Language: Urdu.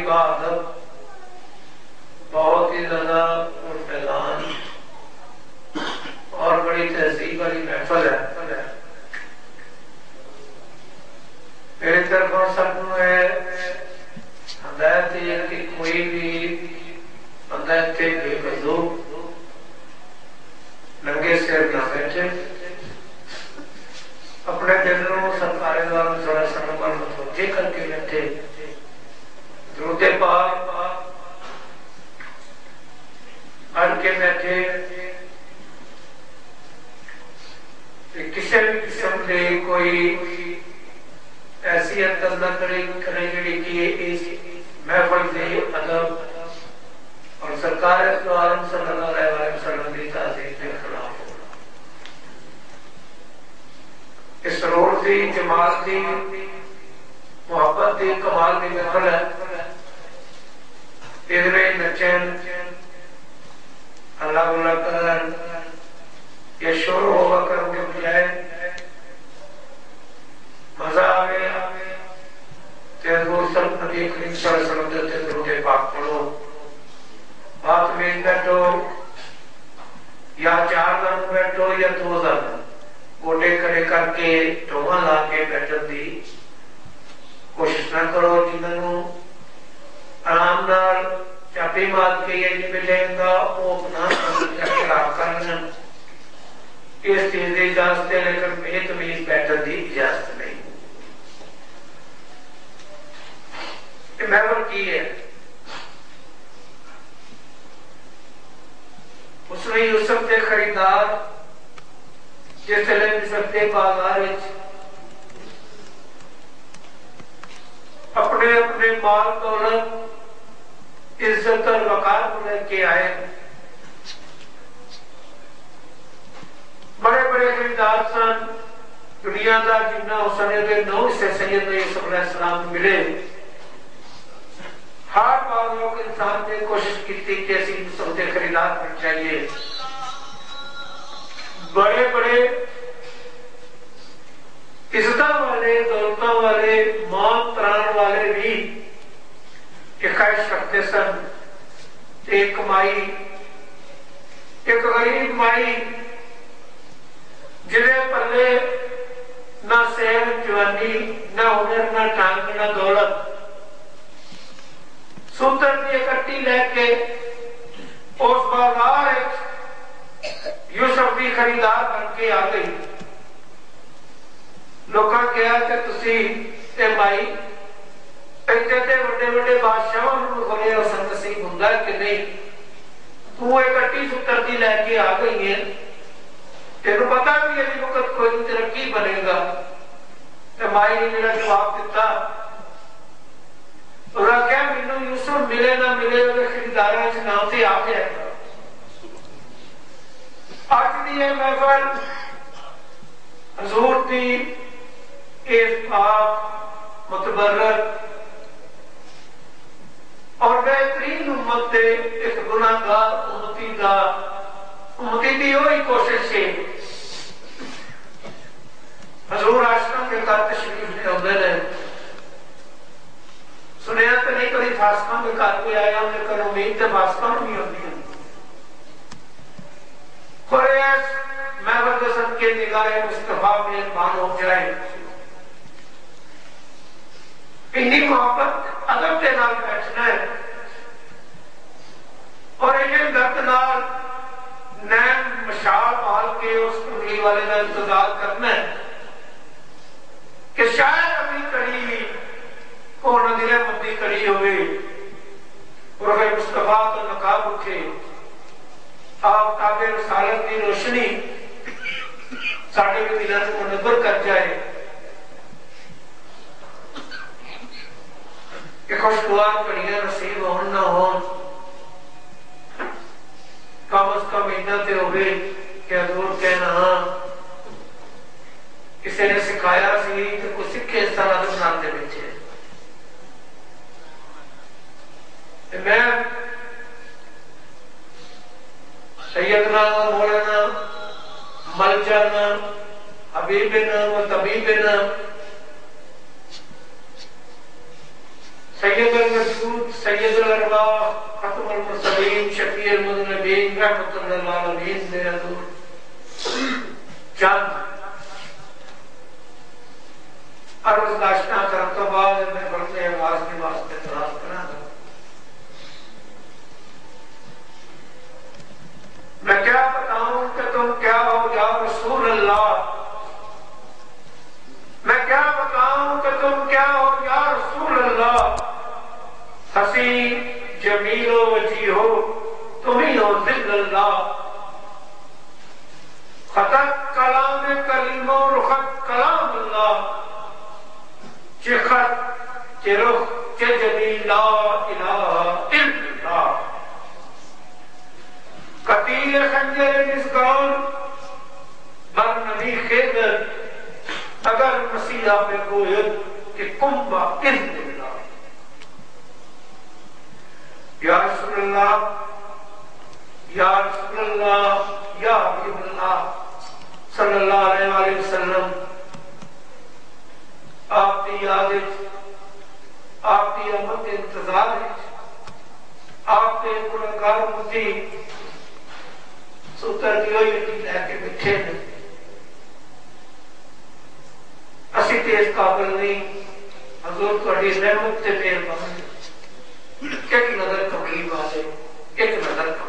بہادر بہت ہی زیادہ فیضان اور بڑی تہذیب والی محفل ہے. میری طرفوں سب ہے ہدایت ہے کہ کوئی بھی بندہ اتنے بے وضو ننگے سر نہ بیٹھے، اپنے دل کو سرکار دو عالم صلی اللہ علیہ وسلم پر متوجہ کر کے بیٹھے، درود پاک پڑھ کے بیٹھے. کسی بھی قسم کے کوئی ایسی حرکت نہ کرے جڑی کہ اس محفل کے ادب اور سرکار دو عالم صلی اللہ علیہ وسلم کی تعظیم کے خلاف ہو. اس روح دی جماعت دی محبت دی کمال دی محفل ہے. ادھر نچن اللہ اللہ کرن یہ شروع ہوا کروں کے بجائے مزہ آگے حضور نبی کریم صلی اللہ علیہ وسلم کے درود پاک پڑھو، بات میں بیٹھو یا 4 دن بیٹھو یا 2 دن گوٹے کھڑے کر کے ٹوہاں لا کے بیٹھن دی کوشش نہ کرو. جنہوں آرام نال چاپی مار کے یہ نہیں ملے گا وہ اپنا خراب کرنا. اس چیز کی اجازت ہے لیکن بے تمیز بیٹھن کی اجازت نہیں. یہ محفل کی ہے؟ اس میں یوسف کے خریدار جس لئے مصر کے بازار اپنے اپنے مال دولت عزت اور وقار کو لے کے آئے. بڑے بڑے خریدار سن دنیا کا جنہ حسن کے 9 حصے سید یوسف علیہ السلام ملے. ہر بازوں کے انسان نے کوشش کی تھی کہ اسی یوسف کے خریدار بن چاہیے. بڑے بڑے عزتوں والے دولتوں والے مان تران والے بھی ایک خواہش رکھتے سن. ایک مائی ایک غریب مائی جنہیں پلے نہ صحت جوانی نہ ہنر نہ ٹانگ نہ دولت سوتر دی اکٹھی لے کے اس بازار یوسف بھی خریدار بن کے آ گئی. لوکاں کہا کہ تسی تے مائی ایتھے تے بڑے بڑے بادشاہاں نوں خلے حسن نصیب ہوندا ہے کہ نہیں؟ تو اکٹھی سوتر دی لے کے آ گئی ہے. تینوں پتا بھی ہے وقت کوئی ترقی بنے گا. مائی نے میرا جواب دیتا اور کیا مینوں یوسف ملے نہ ملے وہ خریداراں وچ نام تے آ گیا. اج دی یہ محفل حضور دی اس پاک متبرک اور بہترین امت دے ایک گناہگار امتی دی وہی کوشش ہے. حضور عاشقاں کے گھر تشریف لے آندے نے. سنیا تو نہیں کبھی فاسقاں کے گھر کوئی آیا لیکن امید تے فاسقاں نوں نہیں ہوندی. قریش محبت کے صدقے نگاہ مصطفیٰ میں مان ہو جائے. اتنی محبت ادب کے نال بیٹھنا ہے اور یہ درد نال نین مشال مال کے اس کنڈلی والے کا انتظار کرنا ہے کہ شاید ابھی کڑی کو نظر مندی کڑی ہوئے اور اگر مصطفیٰ تو نقاب اٹھے آپ تابع رسالت کی روشنی ساڑھے بھی دلان کو منور کر جائے کہ خوشگوار کڑیاں نصیب ہون نہ ہون. کم از کم مہینہ تے ہوئے کہ حضور کہنا ہاں کسی نے سکھایا سی کہ کوئی سکھے اس طرح سے بناتے بچے. میں سیدنا مولانا ملجانا حبیبنا و طبیبنا سید المسعود سید الارواح ختم المرسلین شفیع المذنبین رحمت للعالمین نے حضور چند عرض داشتہ کرم تو بعد میں بڑھتے آواز کے واسطے تلاش کرنا تھا. میں کیا بتاؤں کہ تم کیا ہو یا رسول اللہ، میں کیا بتاؤں کہ تم کیا ہو یا رسول اللہ، حسین جمیل و وجیہ ہو تمہیں ہو ذل اللہ، خطت کلام کریم و رخت کلام اللہ، چہ خط چہ رخ چہ جمیل لا الہ الا اللہ، قتیل خنجر نسگان بر نبی خیدر اگر مسیحہ پہ گوید کہ کمبا اذن اللہ. یا رسول اللہ، یا رسول اللہ، یا حبیب اللہ صلی اللہ علیہ وآلہ وسلم، آپ کی یاد آپ کی امت انتظار آپ کے گنہگار امتی ستر کی ہوئی مٹی لے کے بٹھے ہیں. اسی تیز قابل نہیں حضور تھوڑی رحمت سے پیر باندھے، ایک نظر قبیل والے، ایک نظر